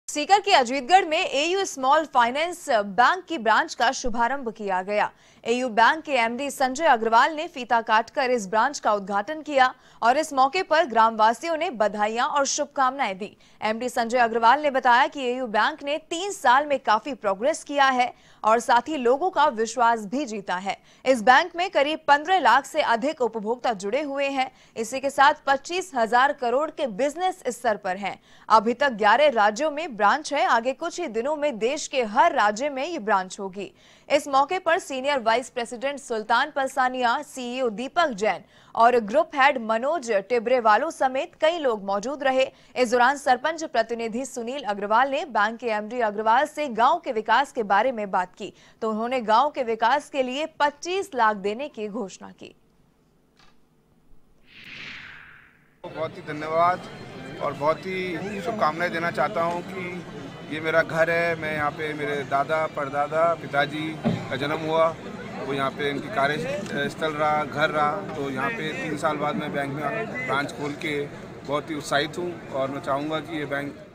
सीकर के अजीतगढ़ में AU small finance bank की ब्रांच का शुभारंभ किया गया। एयू बैंक के एमडी संजय अग्रवाल ने फीता काटकर इस ब्रांच का उद्घाटन किया और इस मौके पर ग्रामवासियों ने बधाइयां और शुभकामनाएं दी। एमडी संजय अग्रवाल ने बताया कि एयू बैंक ने 3 साल में काफी प्रोग्रेस किया है और साथ ही लोगों का विश्वास भी जीता है। इस बैंक में करीब 15 लाख से अधिक उपभोक्ता जुड़े हुए हैं। इसी के साथ 25,000 करोड़ के बिजनेस स्तर पर हैं। अभी तक 11 राज्यों में ब्रांच है। आगे कुछ ही दिनों में देश के हर राज्य में ये ब्रांच होगी। इस मौके पर senior vice president Sultan Palsania, CEO Deepak Jain और ग्रुप हेड मनोज टिब्रेवालो समेत कई लोग मौजूद रहे। इस दौरान सरपंच प्रतिनिधि सुनील अग्रवाल ने बैंक के एमडी अग्रवाल से गांव के विकास के बारे में बात की तो उन्होंने गांव के विकास के लिए 25 लाख देने की घोषणा की। बहुत ही धन्यवाद और बहुत ही शुभकामनाएं देना चाहता हूं कि ये मेरा घर है। मैं यहाँ पे मेरे दादा परदादा पिताजी का जन्म हुआ, वो यहाँ पे इनकी कार्यस्थल रहा, घर रहा। तो यहाँ पे 3 साल बाद मैं बैंक में ब्रांच खोल के बहुत ही उत्साहित हूँ और मैं चाहूँगा कि ये बैंक